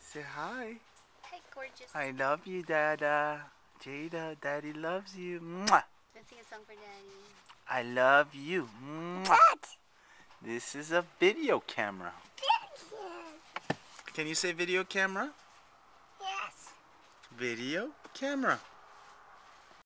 Say hi. Hi, gorgeous. I love you, Dada. Jada, Daddy loves you. Mwah. Let's sing a song for Daddy. I love you. Mwah. What? This is a video camera. Video. Can you say video camera? Yes. Video camera.